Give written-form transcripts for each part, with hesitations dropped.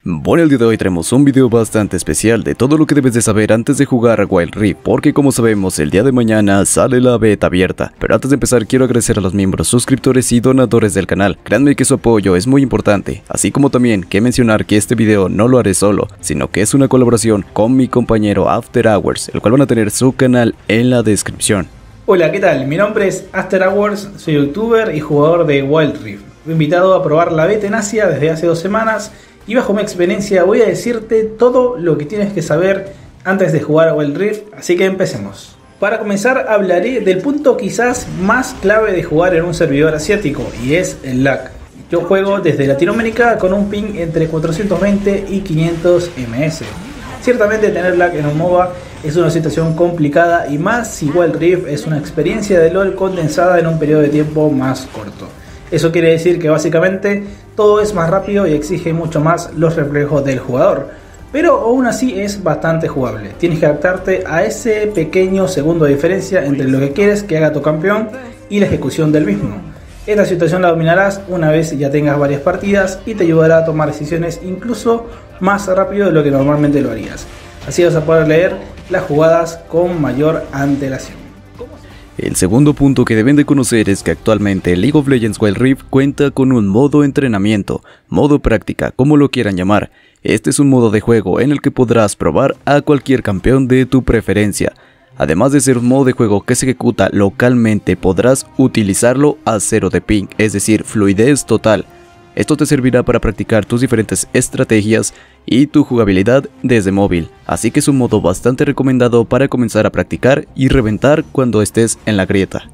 Bueno, el día de hoy traemos un video bastante especial de todo lo que debes de saber antes de jugar a Wild Rift, porque como sabemos el día de mañana sale la beta abierta. Pero antes de empezar quiero agradecer a los miembros, suscriptores y donadores del canal. Créanme que su apoyo es muy importante, así como también que mencionar que este video no lo haré solo, sino que es una colaboración con mi compañero After Hours, el cual van a tener su canal en la descripción. Hola, ¿qué tal? Mi nombre es After Hours, soy youtuber y jugador de Wild Rift. Fui invitado a probar la beta en Asia desde hace 2 semanas y bajo mi experiencia voy a decirte todo lo que tienes que saber antes de jugar a Wild Rift, así que empecemos. Para comenzar hablaré del punto quizás más clave de jugar en un servidor asiático y es el lag. Yo juego desde Latinoamérica con un ping entre 420 y 500 ms. Ciertamente tener lag en un MOBA es una situación complicada y más si Wild Rift es una experiencia de LoL condensada en un periodo de tiempo más corto. Eso quiere decir que básicamente todo es más rápido y exige mucho más los reflejos del jugador, pero aún así es bastante jugable. Tienes que adaptarte a ese pequeño segundo de diferencia entre lo que quieres que haga tu campeón y la ejecución del mismo. Esta situación la dominarás una vez ya tengas varias partidas y te ayudará a tomar decisiones incluso más rápido de lo que normalmente lo harías. Así vas a poder leer las jugadas con mayor antelación. El segundo punto que deben de conocer es que actualmente League of Legends Wild Rift cuenta con un modo entrenamiento, modo práctica, como lo quieran llamar. Este es un modo de juego en el que podrás probar a cualquier campeón de tu preferencia. Además de ser un modo de juego que se ejecuta localmente, podrás utilizarlo a 0 de ping, es decir, fluidez total. Esto te servirá para practicar tus diferentes estrategias y tu jugabilidad desde móvil, así que es un modo bastante recomendado para comenzar a practicar y reventar cuando estés en la grieta.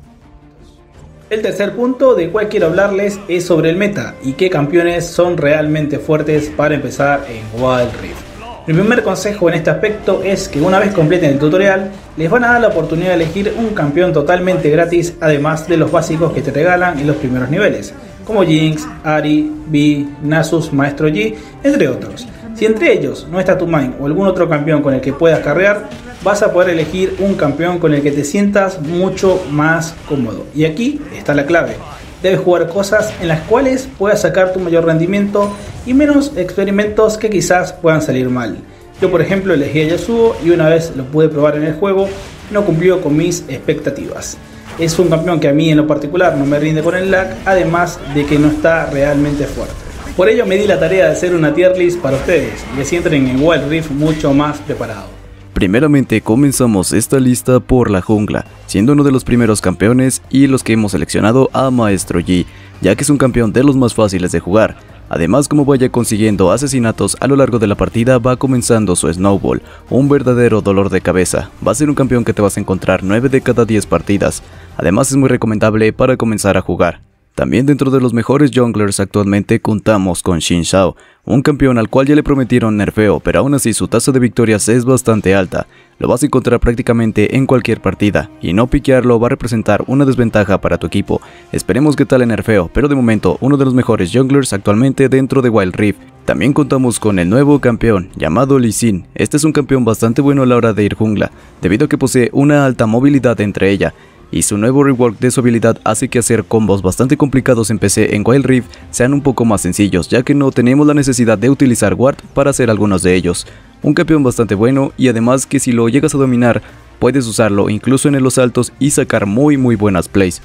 El tercer punto del cual quiero hablarles es sobre el meta y qué campeones son realmente fuertes para empezar en Wild Rift. Mi primer consejo en este aspecto es que una vez completen el tutorial les van a dar la oportunidad de elegir un campeón totalmente gratis, además de los básicos que te regalan en los primeros niveles, como Jinx, Ahri, Vi, Nasus, Maestro Yi, entre otros. Si entre ellos no está tu main o algún otro campeón con el que puedas carrear, vas a poder elegir un campeón con el que te sientas mucho más cómodo. Y aquí está la clave. Debes jugar cosas en las cuales puedas sacar tu mayor rendimiento y menos experimentos que quizás puedan salir mal. Yo por ejemplo elegí a Yasuo y una vez lo pude probar en el juego, no cumplió con mis expectativas. Es un campeón que a mí en lo particular no me rinde con el lag, además de que no está realmente fuerte. Por ello me di la tarea de hacer una tier list para ustedes y así entren en Wild Rift mucho más preparado. Primeramente comenzamos esta lista por la jungla, siendo uno de los primeros campeones y los que hemos seleccionado a Maestro Yi, ya que es un campeón de los más fáciles de jugar. Además, como vaya consiguiendo asesinatos a lo largo de la partida, va comenzando su snowball, un verdadero dolor de cabeza. Va a ser un campeón que te vas a encontrar 9 de cada 10 partidas. Además es muy recomendable para comenzar a jugar. También dentro de los mejores junglers actualmente contamos con Xin Zhao, un campeón al cual ya le prometieron nerfeo, pero aún así su tasa de victorias es bastante alta. Lo vas a encontrar prácticamente en cualquier partida, y no piquearlo va a representar una desventaja para tu equipo. Esperemos que tal el nerfeo, pero de momento uno de los mejores junglers actualmente dentro de Wild Rift. También contamos con el nuevo campeón, llamado Lee Sin. Este es un campeón bastante bueno a la hora de ir jungla, debido a que posee una alta movilidad entre ella. Y su nuevo rework de su habilidad hace que hacer combos bastante complicados en PC en Wild Rift sean un poco más sencillos, ya que no tenemos la necesidad de utilizar ward para hacer algunos de ellos. Un campeón bastante bueno y además que si lo llegas a dominar, puedes usarlo incluso en los altos y sacar muy buenas plays.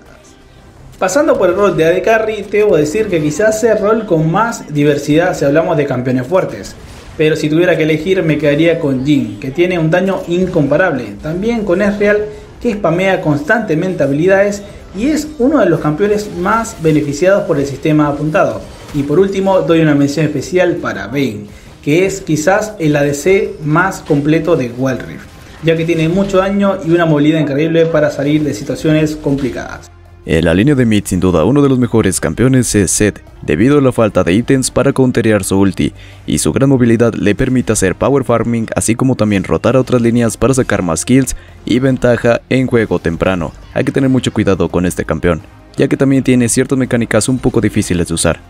Pasando por el rol de AD Carry, te debo decir que quizás sea el rol con más diversidad si hablamos de campeones fuertes. Pero si tuviera que elegir me quedaría con Jhin, que tiene un daño incomparable. También con Ezreal, que spamea constantemente habilidades y es uno de los campeones más beneficiados por el sistema apuntado. Y por último doy una mención especial para Vayne, que es quizás el ADC más completo de Wild Rift, ya que tiene mucho daño y una movilidad increíble para salir de situaciones complicadas. En la línea de mid sin duda uno de los mejores campeones es Zed, debido a la falta de ítems para counterear su ulti, y su gran movilidad le permite hacer power farming, así como también rotar a otras líneas para sacar más kills y ventaja en juego temprano. Hay que tener mucho cuidado con este campeón, ya que también tiene ciertas mecánicas un poco difíciles de usar.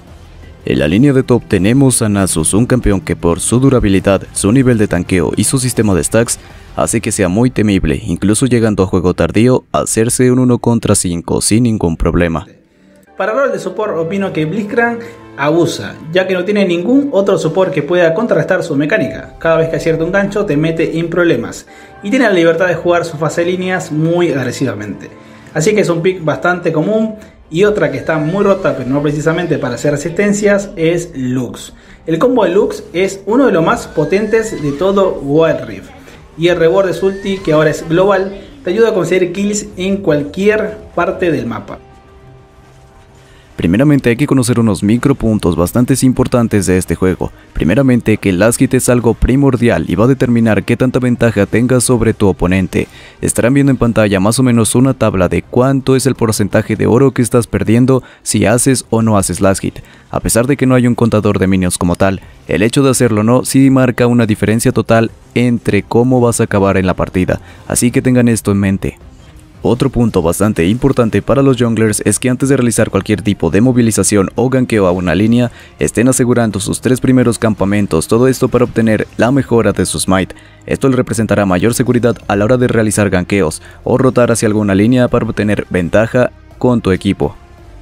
En la línea de top tenemos a Nasus, un campeón que por su durabilidad, su nivel de tanqueo y su sistema de stacks hace que sea muy temible, incluso llegando a juego tardío a hacerse un 1 contra 5 sin ningún problema. Para rol de support opino que Blitzcrank abusa, ya que no tiene ningún otro support que pueda contrarrestar su mecánica. Cada vez que acierta un gancho te mete en problemas y tiene la libertad de jugar su fase de líneas muy agresivamente. Así que es un pick bastante común. Y otra que está muy rota, pero no precisamente para hacer resistencias, es Lux. El combo de Lux es uno de los más potentes de todo Wild Rift. Y el reward de su ulti, que ahora es global, te ayuda a conseguir kills en cualquier parte del mapa. Primeramente hay que conocer unos micropuntos bastante importantes de este juego. Primeramente que el last hit es algo primordial y va a determinar qué tanta ventaja tengas sobre tu oponente. Estarán viendo en pantalla más o menos una tabla de cuánto es el porcentaje de oro que estás perdiendo si haces o no haces last hit. A pesar de que no hay un contador de minions como tal, el hecho de hacerlo o no sí marca una diferencia total entre cómo vas a acabar en la partida, así que tengan esto en mente. Otro punto bastante importante para los junglers es que antes de realizar cualquier tipo de movilización o ganqueo a una línea, estén asegurando sus 3 primeros campamentos, todo esto para obtener la mejora de su smite. Esto le representará mayor seguridad a la hora de realizar ganqueos o rotar hacia alguna línea para obtener ventaja con tu equipo.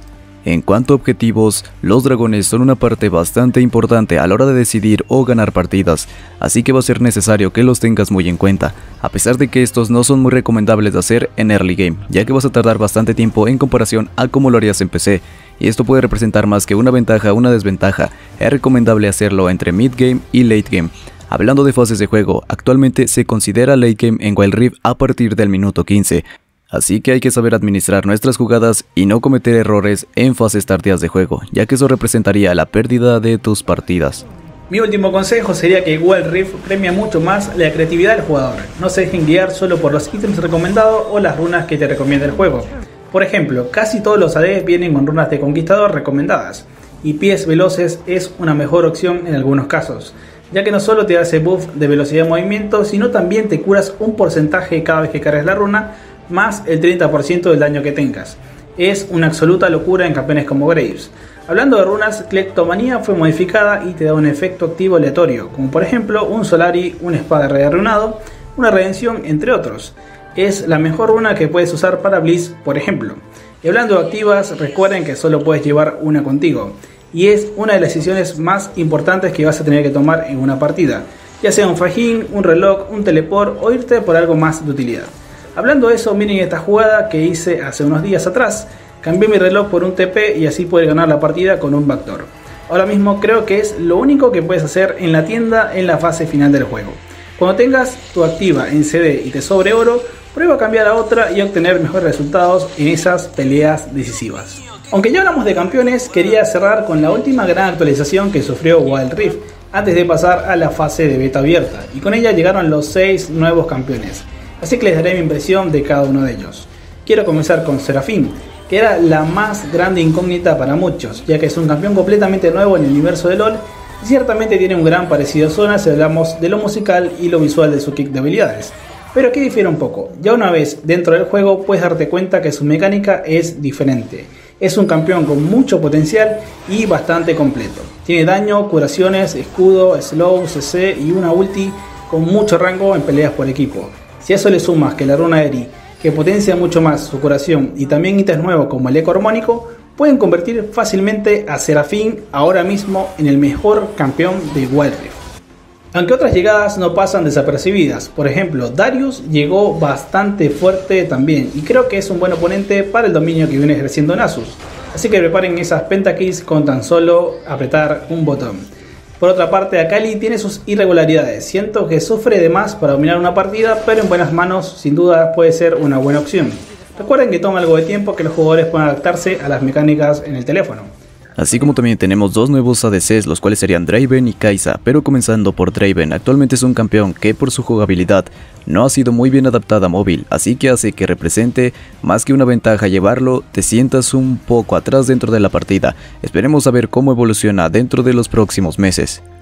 En cuanto a objetivos, los dragones son una parte bastante importante a la hora de decidir o ganar partidas, así que va a ser necesario que los tengas muy en cuenta, a pesar de que estos no son muy recomendables de hacer en early game, ya que vas a tardar bastante tiempo en comparación a como lo harías en PC, y esto puede representar más que una ventaja o una desventaja. Es recomendable hacerlo entre mid game y late game. Hablando de fases de juego, actualmente se considera late game en Wild Rift a partir del minuto 15, así que hay que saber administrar nuestras jugadas y no cometer errores en fases tardías de juego, ya que eso representaría la pérdida de tus partidas. Mi último consejo sería que Wild Rift premia mucho más la creatividad del jugador. No se dejen guiar solo por los ítems recomendados o las runas que te recomienda el juego. Por ejemplo, casi todos los ADs vienen con runas de conquistador recomendadas, y pies veloces es una mejor opción en algunos casos, ya que no solo te hace buff de velocidad de movimiento, sino también te curas un porcentaje cada vez que cargas la runa, más el 30% del daño que tengas. Es una absoluta locura en campeones como Graves. Hablando de runas, Kleptomanía fue modificada y te da un efecto activo aleatorio, como por ejemplo un Solari, una espada de rey arruinado, una redención, entre otros. Es la mejor runa que puedes usar para Blitz, por ejemplo. Y hablando de activas, recuerden que solo puedes llevar una contigo, y es una de las decisiones más importantes que vas a tener que tomar en una partida, ya sea un fajín, un reloj, un teleport o irte por algo más de utilidad. Hablando de eso, miren esta jugada que hice hace unos días atrás. Cambié mi reloj por un TP y así pude ganar la partida con un backdoor. Ahora mismo creo que es lo único que puedes hacer en la tienda en la fase final del juego. Cuando tengas tu activa en CD y te sobre oro, prueba a cambiar a otra y obtener mejores resultados en esas peleas decisivas. Aunque ya hablamos de campeones, quería cerrar con la última gran actualización que sufrió Wild Rift antes de pasar a la fase de beta abierta, y con ella llegaron los 6 nuevos campeones. Así que les daré mi impresión de cada uno de ellos. Quiero comenzar con Seraphine, que era la más grande incógnita para muchos, ya que es un campeón completamente nuevo en el universo de LoL y ciertamente tiene un gran parecido a Zona si hablamos de lo musical y lo visual de su kit de habilidades. Pero aquí difiere un poco. Ya una vez dentro del juego puedes darte cuenta que su mecánica es diferente. Es un campeón con mucho potencial y bastante completo. Tiene daño, curaciones, escudo, slow, CC y una ulti con mucho rango en peleas por equipo. Si a eso le sumas que la runa Eri, que potencia mucho más su curación, y también ítems nuevos como el eco armónico, pueden convertir fácilmente a Seraphine ahora mismo en el mejor campeón de Wild Rift. Aunque otras llegadas no pasan desapercibidas, por ejemplo Darius llegó bastante fuerte también, y creo que es un buen oponente para el dominio que viene ejerciendo Nasus, así que preparen esas pentakills con tan solo apretar un botón. Por otra parte, Akali tiene sus irregularidades. Siento que sufre de más para dominar una partida, pero en buenas manos sin duda puede ser una buena opción. Recuerden que toma algo de tiempo que los jugadores puedan adaptarse a las mecánicas en el teléfono. Así como también tenemos dos nuevos ADCs, los cuales serían Draven y Kai'Sa, pero comenzando por Draven. Actualmente es un campeón que por su jugabilidad no ha sido muy bien adaptada a móvil, así que hace que represente más que una ventaja llevarlo, te sientas un poco atrás dentro de la partida. Esperemos a ver cómo evoluciona dentro de los próximos meses.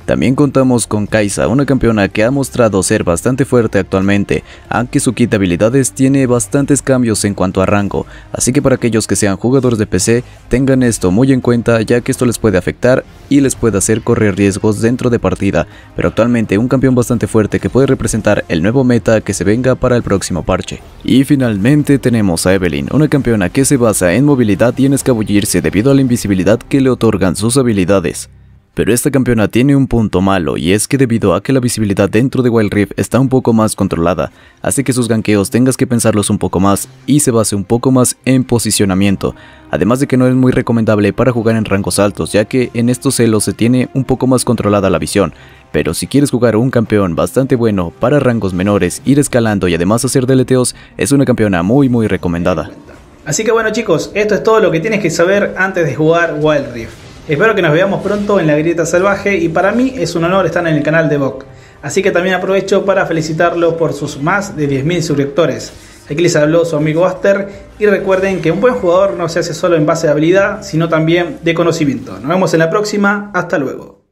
También contamos con Kai'Sa, una campeona que ha mostrado ser bastante fuerte actualmente, aunque su kit de habilidades tiene bastantes cambios en cuanto a rango, así que para aquellos que sean jugadores de PC, tengan esto muy en cuenta, ya que esto les puede afectar y les puede hacer correr riesgos dentro de partida, pero actualmente un campeón bastante fuerte que puede representar el nuevo meta que se venga para el próximo parche. Y finalmente tenemos a Evelynn, una campeona que se basa en movilidad y en escabullirse debido a la invisibilidad que le otorgan sus habilidades. Pero esta campeona tiene un punto malo, y es que debido a que la visibilidad dentro de Wild Rift está un poco más controlada, hace que sus gankeos tengas que pensarlos un poco más y se base un poco más en posicionamiento, además de que no es muy recomendable para jugar en rangos altos, ya que en estos celos se tiene un poco más controlada la visión. Pero si quieres jugar un campeón bastante bueno para rangos menores, ir escalando y además hacer deleteos, es una campeona muy recomendada. Así que bueno chicos, esto es todo lo que tienes que saber antes de jugar Wild Rift. Espero que nos veamos pronto en la Grieta Salvaje y para mí es un honor estar en el canal de Bok. Así que también aprovecho para felicitarlo por sus más de 10.000 suscriptores. Aquí les habló su amigo Aster y recuerden que un buen jugador no se hace solo en base de habilidad, sino también de conocimiento. Nos vemos en la próxima, hasta luego.